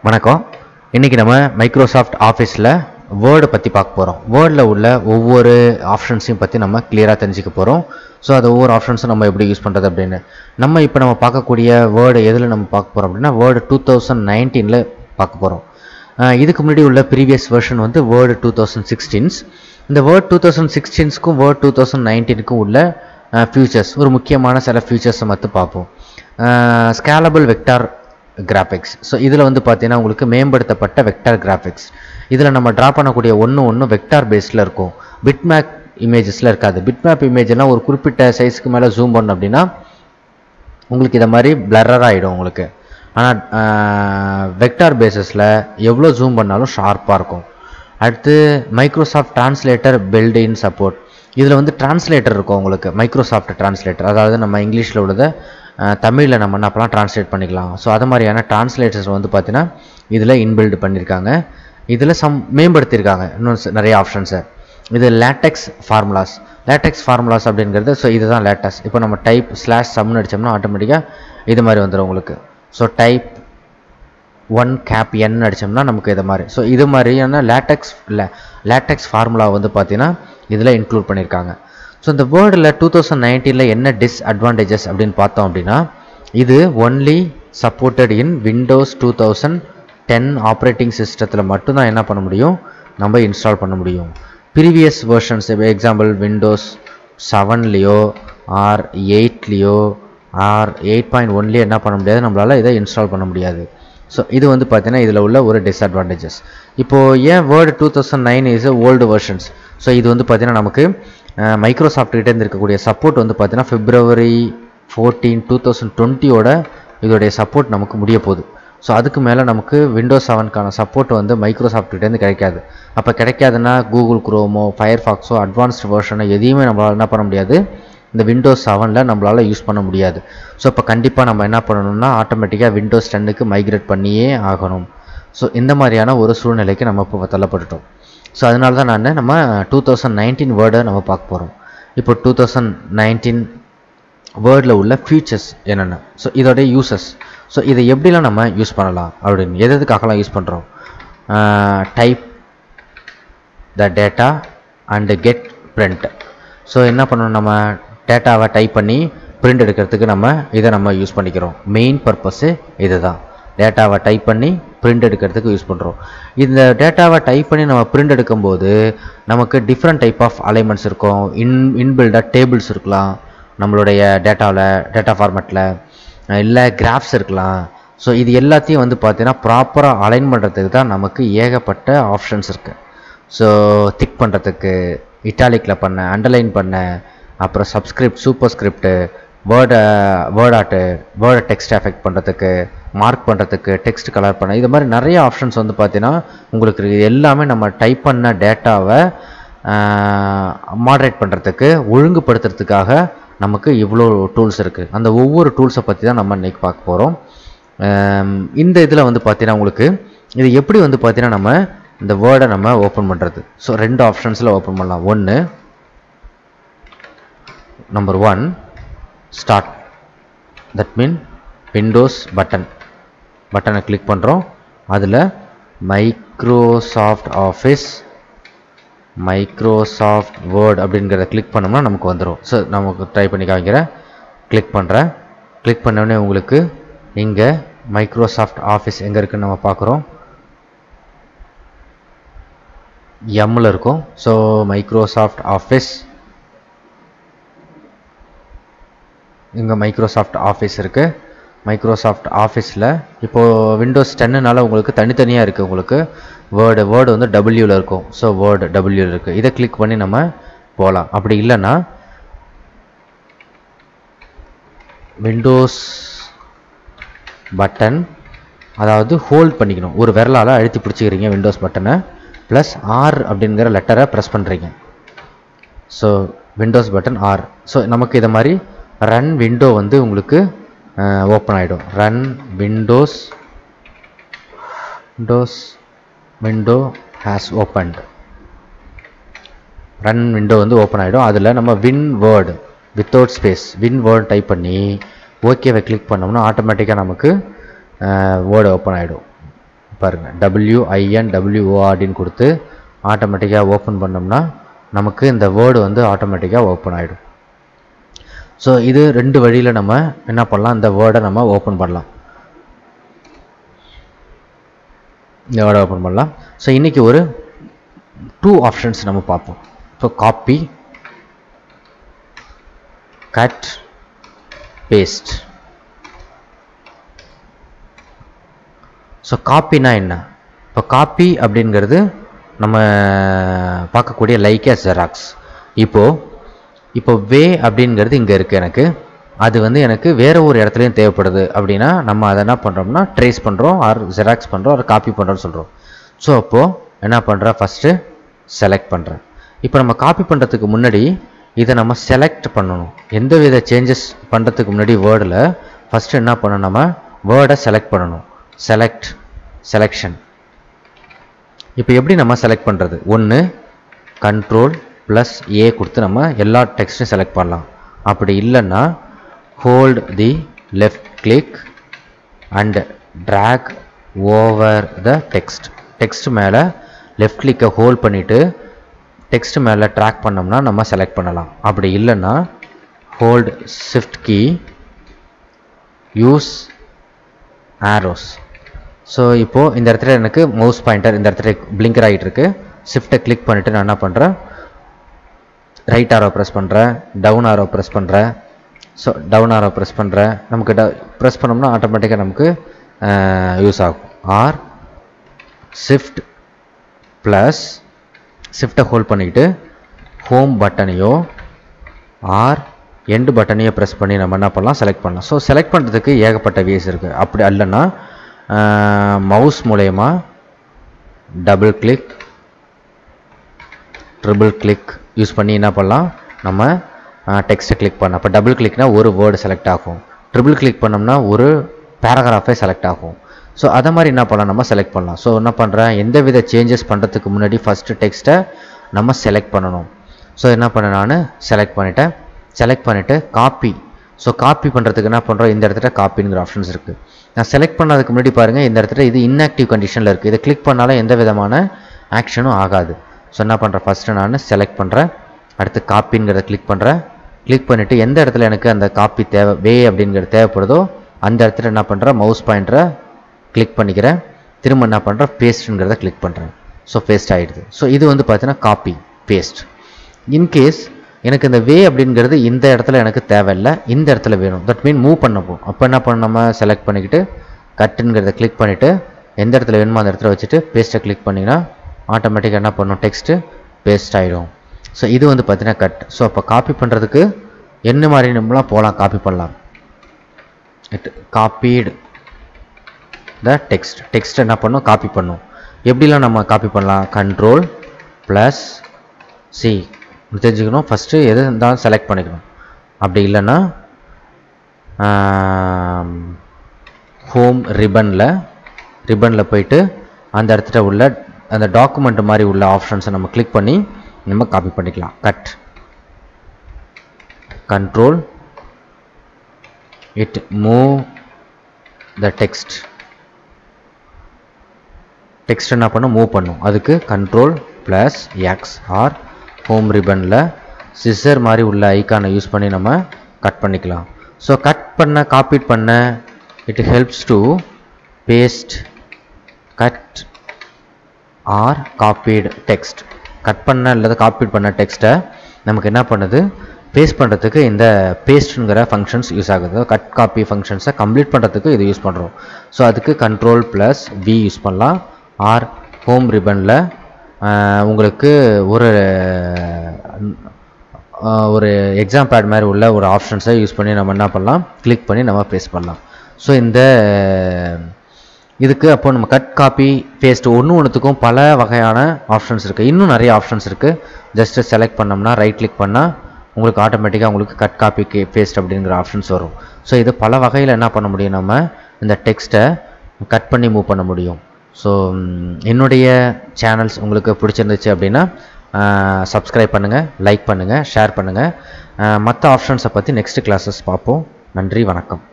வணக்கம். இன்றைக்கி நம்ம மைக்ரோசாஃப்ட் ஆஃபீஸில் வேர்டை பற்றி பார்க்க போகிறோம். வேர்டில் உள்ள ஒவ்வொரு ஆப்ஷன்ஸையும் பற்றி நம்ம கிளியராக தெரிஞ்சுக்க போகிறோம். ஸோ அது ஒவ்வொரு ஆப்ஷன்ஸும் நம்ம எப்படி யூஸ் பண்ணுறது அப்படின்னு நம்ம பார்க்கக்கூடிய வேர்டு எதில் நம்ம பார்க்க போகிறோம் அப்படின்னா வேர்டு 2019 பார்க்க போகிறோம். இதுக்கு முன்னாடி உள்ள ப்ரீவியஸ் வெர்ஷன் வந்து வேர்டு 2016. இந்த வேர்ட் 2016க்கும் வேர்ட் 2019க்கும் உள்ள ஃபியூச்சர்ஸ், ஒரு முக்கியமான சில ஃபியூச்சர்ஸை மட்டும் பார்ப்போம். Scalable vector graphics. ஸோ இதில் வந்து பார்த்தீங்கன்னா உங்களுக்கு மேம்படுத்தப்பட்ட வெக்டார் கிராஃபிக்ஸ். இதில் நம்ம ட்ரா பண்ணக்கூடிய ஒன்று வெக்டார் பேஸில் இருக்கும், பிட்மேப் இமேஜஸில் இருக்காது. பிட்மேப் இமேஜ்லாம் ஒரு குறிப்பிட்ட சைஸுக்கு மேலே ஜூம் பண்ணோம் அப்படின்னா உங்களுக்கு இதை மாதிரி பிளரராக ஆகிடும் உங்களுக்கு. ஆனால் வெக்டார் பேஸஸில் எவ்வளோ ஜூம் பண்ணாலும் ஷார்ப்பாக இருக்கும். அடுத்து Microsoft translator built in support. இதில் வந்து டிரான்ஸ்லேட்டர் இருக்கும் உங்களுக்கு, மைக்ரோசாஃப்ட் டிரான்ஸ்லேட்டர். அதாவது நம்ம இங்கிலீஷில் உள்ளதை தமிழில் நம்ம என்ன பண்ணலாம், டிரான்ஸ்லேட் பண்ணிக்கலாம். ஸோ அது மாதிரியான டிரான்ஸ்லேட்டர்ஸ் வந்து பார்த்தீங்கன்னா இதில் இன்பில்டு பண்ணியிருக்காங்க. இதில் மேம்படுத்தியிருக்காங்க இன்னும் நிறைய ஆப்ஷன்ஸை. இது லேட்டெக்ஸ் ஃபார்முலாஸ். லேட்டெக்ஸ் ஃபார்முலாஸ் அப்படிங்கிறது ஸோ இதுதான் லேட்டஸ்ட். இப்போ நம்ம டைப் /சம்னு அடித்தோம்னா ஆட்டோமேட்டிக்காக இது மாதிரி வந்துடும் உங்களுக்கு. ஸோ டைப் 1 அடித்தோம்னா நமக்கு இது மாதிரி. ஸோ இது மாதிரியான லேட்டெக்ஸ் ஃபார்முலா வந்து பார்த்தீங்கன்னா இதில் இன்க்ளூட் பண்ணியிருக்காங்க. ஸோ இந்த வேர்டில் 2019 என்ன டிஸ்அட்வான்டேஜஸ் அப்படின்னு பார்த்தோம் அப்படின்னா, இது only supported in Windows 2010 operating சிஸ்டத்தில் மட்டும்தான் என்ன பண்ண முடியும், நம்ம இன்ஸ்டால் பண்ண முடியும். ப்ரீவியஸ் வெர்ஷன்ஸ் எக்ஸாம்பிள் விண்டோஸ் 7லேயோ ஆர் 8லேயோ ஆர் 8.1லேயோ என்ன பண்ண முடியாது, நம்மளால் இதை இன்ஸ்டால் பண்ண முடியாது. ஸோ இது வந்து பார்த்தீங்கன்னா இதில் உள்ள ஒரு டிஸ்அட்வான்டேஜஸ். இப்போது ஏன் Word 2009 is old versions. So இது வந்து பார்த்தீங்கன்னா நமக்கு மைக்ரோசாஃப்ட் கிட்டே இருக்கக்கூடிய சப்போர்ட் வந்து பார்த்தீங்கன்னா February 14, 2020 இதோடைய சப்போர்ட் நமக்கு முடிய போகுது. ஸோ அதுக்கு மேலே நமக்கு விண்டோஸ் 7க்கான சப்போர்ட் வந்து மைக்ரோசாஃப்ட் கிட்டேருந்து கிடைக்காது. அப்போ கிடைக்காதுன்னா கூகுள் குரோமோ ஃபயர்ஃபாக்ஸோ அட்வான்ஸ்டு வெர்ஷனோ எதையுமே நம்மளால் என்ன பண்ண முடியாது, இந்த விண்டோஸ் 7ல் நம்மளால் யூஸ் பண்ண முடியாது. ஸோ இப்போ கண்டிப்பாக நம்ம என்ன பண்ணணும்னா ஆட்டோமேட்டிக்காக விண்டோஸ் 10க்கு மைக்ரேட் பண்ணியே ஆகணும். ஸோ இந்த மாதிரியான ஒரு சூழ்நிலைக்கு நம்ம இப்போ தள்ளப்பட்டுட்டோம். ஸோ அதனால தான் நம்ம 2019 வேர்டை நம்ம பார்க்க போகிறோம். இப்போ 2019 வேர்டில் உள்ள ஃபீச்சர்ஸ் என்னென்ன, ஸோ இதோடைய யூசஸ், ஸோ இதை எப்படிலாம் நம்ம யூஸ் பண்ணலாம் அப்படின்னு, எதுக்காகலாம் யூஸ் பண்ணுறோம். Type the data and get print. So என்ன பண்ணணும், நம்ம டேட்டாவை டைப் பண்ணி பிரிண்ட் எடுக்கிறதுக்கு இதை நம்ம யூஸ் பண்ணிக்கிறோம். மெயின் பர்பஸ்ஸு இது தான், டேட்டாவை டைப் பண்ணி பிரிண்ட் எடுக்கிறதுக்கு யூஸ் பண்ணுறோம். இந்த டேட்டாவை டைப் பண்ணி நம்ம பிரிண்ட் எடுக்கும்போது நமக்கு டிஃப்ரெண்ட் டைப் ஆஃப் அலைன்மெண்ட்ஸ் இருக்கும். இன்பில்டாக டேபிள்ஸ் இருக்கலாம் நம்மளுடைய டேட்டா ஃபார்மேட்டில், இல்லை கிராஃப்ஸ் இருக்கலாம். ஸோ இது எல்லாத்தையும் வந்து பார்த்தீங்கன்னா ப்ராப்பராக அலைன் பண்ணுறதுக்கு தான் நமக்கு ஏகப்பட்ட ஆப்ஷன்ஸ் இருக்குது. ஸோ திக் பண்ணுறதுக்கு, இட்டாலிக்கில் பண்ண, அண்டர்லைன் பண்ண, அப்புறம் சப்ஸ்கிரிப்ட், சூப்பர் ஸ்கிரிப்டு, வேர்டை டெக்ஸ்ட் எஃபெக்ட் பண்ணுறதுக்கு, மார்க் பண்ணுறதுக்கு, டெக்ஸ்ட் கலர் பண்ண, இது மாதிரி நிறைய ஆப்ஷன்ஸ் வந்து பார்த்தீங்கன்னா உங்களுக்கு எல்லாமே நம்ம டைப் பண்ண டேட்டாவை மாடரேட் பண்ணுறதுக்கு, ஒழுங்குபடுத்துறதுக்காக நமக்கு இவ்வளோ டூல்ஸ் இருக்குது. அந்த ஒவ்வொரு டூல்ஸை பற்றி தான் நம்ம இன்றைக்கி பார்க்க போகிறோம். இந்த இதில் வந்து பார்த்தீங்கன்னா உங்களுக்கு இது எப்படி வந்து பார்த்தீங்கன்னா நம்ம இந்த வேர்டை நம்ம ஓப்பன் பண்ணுறது. ஸோ 2 ஆப்ஷன்ஸில் ஓப்பன் பண்ணலாம். ஒன்று number 1 start, that mean Windows பட்டனை கிளிக் பண்ணுறோம். அதில் மைக்ரோசாஃப்ட் ஆஃபீஸ், மைக்ரோசாஃப்ட் வேர்ட் அப்படிங்கிறத கிளிக் பண்ணோம்னா நமக்கு வந்துடும். ஸோ நமக்கு ட்ரை பண்ணி காமிக்கிறேன். கிளிக் பண்ணுறேன். கிளிக் பண்ணோடனே உங்களுக்கு இங்கே மைக்ரோசாஃப்ட் ஆஃபீஸ் எங்கே இருக்குதுன்னு நம்ம பார்க்குறோம். எம்மில் இருக்கும். ஸோ மைக்ரோசாஃப்ட் ஆஃபீஸ், இங்கே மைக்ரோசாஃப்ட் ஆஃபீஸ் இருக்குது. மைக்ரோசாஃப்ட் ஆஃபீஸில் இப்போது விண்டோஸ் 10னால உங்களுக்கு தனித்தனியாக இருக்குது. உங்களுக்கு வேர்டு வந்து டபிள்யூவில் இருக்கும். ஸோ வேர்டு டபிள்யூவில் இருக்குது. இதை கிளிக் பண்ணி நம்ம போகலாம். அப்படி இல்லைன்னா விண்டோஸ் பட்டன், அதாவது ஹோல்ட் பண்ணிக்கணும், ஒரு விரலால் அழுத்தி பிடிச்சிக்கிறீங்க விண்டோஸ் பட்டனை, ப்ளஸ் R அப்படிங்கிற லெட்டரை ப்ரெஸ் பண்ணுறீங்க. So Windows button R. So நமக்கு இதை மாதிரி ரன் விண்டோ வந்து உங்களுக்கு ஓப்பன் ஆகிடும். Run window has opened. Run window வந்து ஓப்பன் ஆகிடும். அதில் நம்ம win word without space win word type பண்ணி ஓகேவை கிளிக் பண்ணோம்னா ஆட்டோமேட்டிக்காக நமக்கு வேர்டு ஓப்பன் ஆகிடும். பாருங்கள் WINWORDன்னு கொடுத்து ஆட்டோமேட்டிக்காக ஓப்பன் பண்ணோம்னா நமக்கு இந்த வேர்டு வந்து ஆட்டோமேட்டிக்காக ஓப்பன் ஆகிடும். ஸோ இது 2 வழியில் நம்ம என்ன பண்ணலாம், இந்த வேர்டை நம்ம ஓப்பன் பண்ணலாம். இந்த வேர்டை ஓப்பன் பண்ணலாம். ஸோ இன்றைக்கி ஒரு 2 ஆப்ஷன்ஸ் நம்ம பார்ப்போம். So copy, cut, paste. So காப்பினா என்ன? இப்போ காப்பி அப்படிங்கிறது நம்ம பார்க்கக்கூடிய லைக் எ ஜெராக்ஸ். இப்போ வே அப்படிங்கிறது இங்கே இருக்குது எனக்கு, அது வந்து எனக்கு வேறு ஒரு இடத்துலையும் தேவைப்படுது அப்படின்னா நம்ம அதை என்ன பண்ணுறோம்னா ட்ரேஸ் பண்ணுறோம், ஆர் ஜெராக்ஸ் பண்ணுறோம், ஆர் காப்பி பண்ணுறோன்னு சொல்கிறோம். ஸோ அப்போது என்ன பண்ணுறேன், ஃபஸ்ட்டு செலக்ட் பண்ணுறேன். இப்போ நம்ம காப்பி பண்ணுறதுக்கு முன்னாடி இதை நம்ம செலக்ட் பண்ணணும். எந்த வித சேஞ்சஸ் பண்ணுறதுக்கு முன்னாடி வேர்டில் ஃபஸ்ட்டு என்ன பண்ணணும், நம்ம வேர்டை செலக்ட் பண்ணணும். செலெக்ஷன். இப்போ எப்படி நம்ம செலக்ட் பண்ணுறது? ஒன்று Ctrl+A கொடுத்து நம்ம எல்லா டெக்ஸ்ட்டும் செலக்ட் பண்ணலாம். அப்படி இல்லைன்னா hold the left click and drag over the text மேலே லெஃப்ட் கிளிக்கை ஹோல்ட் பண்ணிவிட்டு டெக்ஸ்ட் மேலே ட்ராக் பண்ணோம்னா நம்ம செலக்ட் பண்ணலாம். அப்படி இல்லைன்னா hold shift key, use arrows. So இப்போது இந்த இடத்துல எனக்கு மவுஸ் பாயிண்டர் இந்த இடத்துல பிளிங்கர் ஆகிட்டு இருக்கு. ஷிஃப்ட்டை கிளிக் பண்ணிவிட்டு நான் என்ன பண்ணுறேன், ரைட் ஆரோ ப்ரெஸ் பண்ணுறேன், டவுன் ஆரோ ப்ரெஸ் பண்ணுறேன். ஸோ டவுன் ஆரோ ப்ரெஸ் பண்ணுறேன், நமக்கு ப்ரெஸ் பண்ணோம்னா ஆட்டோமேட்டிக்காக நமக்கு யூஸ் ஆகும். ஆர் ஷிஃப்ட்டை ஹோல்ட் பண்ணிக்கிட்டு ஹோம் பட்டனையோ ஆர் எண்டு பட்டனையோ ப்ரெஸ் பண்ணி நம்ம என்ன பண்ணலாம், செலக்ட் பண்ணலாம். ஸோ செலக்ட் பண்ணுறதுக்கு ஏகப்பட்ட வேஸ் இருக்குது. அப்படி இல்லைன்னா மவுஸ் மூலயமா double click, triple click use பண்ணி என்ன பண்ணலாம், நம்ம டெக்ஸ்ட்டை கிளிக் பண்ணலாம். அப்போ டபுள் கிளிக்னா ஒரு வேர்டு செலக்ட் ஆகும், ட்ரிபிள் கிளிக் பண்ணோம்னா ஒரு பேராகிராஃபே செலக்ட் ஆகும். ஸோ அதை மாதிரி என்ன பண்ணலாம், நம்ம செலக்ட் பண்ணலாம். ஸோ என்ன பண்ணுறேன், எந்த வித சேஞ்சஸ் பண்ணுறதுக்கு முன்னாடி ஃபஸ்ட்டு டெக்ஸ்ட்டை நம்ம செலக்ட் பண்ணணும். ஸோ என்ன பண்ணேன், நான் செலக்ட் பண்ணிவிட்டு காப்பி. ஸோ காப்பி பண்ணுறதுக்கு என்ன பண்ணுறோம், இந்த இடத்துல காப்பிங்கிற ஆப்ஷன்ஸ் இருக்குது. நான் செலக்ட் பண்ணதுக்கு முன்னாடி பாருங்கள், இந்த இடத்துல இது இன்ஆக்டிவ் கண்டிஷனில் இருக்குது. இதை கிளிக் பண்ணாலும் எந்த விதமான ஆக்ஷனும் ஆகாது. ஸோ என்ன பண்ணுறேன், ஃபஸ்ட்டு நான் செலக்ட் பண்ணுறேன், அடுத்து காப்பிங்கிறத கிளிக் பண்ணிவிட்டு எந்த இடத்துல எனக்கு அந்த காப்பி வே அப்படிங்கிறது தேவைப்படுதோ அந்த இடத்துல என்ன பண்ணுறேன், மவுஸ் பாயிண்டரை கிளிக் பண்ணிக்கிறேன், திரும்ப என்ன பண்ணுறேன், பேஸ்ட்டுங்கிறத கிளிக் பண்ணுறேன். ஸோ பேஸ்ட் ஆகிடுது. ஸோ இது வந்து பார்த்தீங்கன்னா காப்பி பேஸ்ட். இன்கேஸ் எனக்கு இந்த வே அப்படிங்கிறது இந்த இடத்துல எனக்கு தேவையில்லை, இந்த இடத்துல வேணும், தட் மீன் மூவ் பண்ணப்போம். அப்போ என்ன பண்ண, நம்ம செலக்ட் பண்ணிக்கிட்டு கட்டுங்கிறத கிளிக் பண்ணிவிட்டு எந்த இடத்துல வேணுமோ அந்த இடத்துல வச்சுட்டு பேஸ்ட்டை கிளிக் பண்ணிங்கன்னா ஆட்டோமேட்டிக்காக என்ன பண்ணும், டெக்ஸ்ட்டு பேஸ்ட் ஆகிடும். ஸோ இது வந்து பார்த்தீங்கன்னா கட். ஸோ அப்போ காப்பி பண்ணுறதுக்கு என்ன மாதிரி நம்மளாம் போகலாம், காப்பி பண்ணலாம். காப்பீடு த டெக்ஸ்ட் என்ன பண்ணும், காப்பி பண்ணும். எப்படிலாம் நம்ம காப்பி பண்ணலாம், Ctrl+C தெரிஞ்சுக்கணும். ஃபஸ்ட்டு எது இருந்தாலும் செலக்ட் பண்ணிக்கணும். அப்படி இல்லைன்னா ஹோம் ரிப்பனில் போயிட்டு அந்த இடத்துல உள்ள அந்த டாக்குமெண்ட் மாதிரி உள்ள ஆப்ஷன்ஸை நம்ம கிளிக் பண்ணி நம்ம காப்பி பண்ணிக்கலாம். Ctrl it move the text என்ன பண்ணும், மூவ் பண்ணும். அதுக்கு Ctrl+X ஆர் ஹோம் ரிப்பனில் சிசர் மாதிரி உள்ள ஐக்கானை யூஸ் பண்ணி நம்ம கட் பண்ணிக்கலாம். ஸோ காப்பீட் பண்ண it helps to paste cut or copied text. Cut பண்ண அல்லது காப்பீட் பண்ண டெக்ஸ்ட்டை நமக்கு என்ன பண்ணுது, பேஸ்ட் பண்ணுறதுக்கு இந்த பேஸ்ட்டுங்கிற ஃபங்க்ஷன்ஸ் யூஸ் ஆகுது. கட் காப்பி ஃபங்க்ஷன்ஸை கம்ப்ளீட் பண்ணுறதுக்கு இது யூஸ் பண்ணுறோம். ஸோ அதுக்கு Ctrl+V யூஸ் பண்ணலாம். ஆர் ஹோம் ரிப்பனில் உங்களுக்கு ஒரு எக்ஸாம் பேட் மாதிரி உள்ள ஒரு ஆப்ஷன்ஸை யூஸ் பண்ணி நம்ம என்ன பண்ணலாம், கிளிக் பண்ணி நம்ம பேஸ்ட் பண்ணலாம். ஸோ இதுக்கு அப்போ நம்ம கட் காப்பி பேஸ்ட் ஒன்றுத்துக்கும் பல வகையான ஆப்ஷன்ஸ் இருக்குது. இன்னும் நிறைய ஆப்ஷன்ஸ் இருக்குது. ஜஸ்ட்டு செலக்ட் பண்ணோம்னா ரைட் கிளிக் பண்ணால் உங்களுக்கு ஆட்டோமேட்டிக்காக உங்களுக்கு கட் காப்பி பேஸ்ட் அப்படிங்கிற ஆப்ஷன்ஸ் வரும். ஸோ இது பல வகையில் என்ன பண்ண முடியும், நம்ம இந்த டெக்ஸ்ட்டை கட் பண்ணி மூவ் பண்ண முடியும். ஸோ என்னுடைய சேனல்ஸ் உங்களுக்கு பிடிச்சிருந்துச்சு அப்படின்னா சப்ஸ்கிரைப் பண்ணுங்கள், லைக் பண்ணுங்கள், ஷேர் பண்ணுங்கள். மற்ற ஆப்ஷன்ஸை பற்றி நெக்ஸ்ட் கிளாஸஸ் பார்ப்போம். நன்றி, வணக்கம்.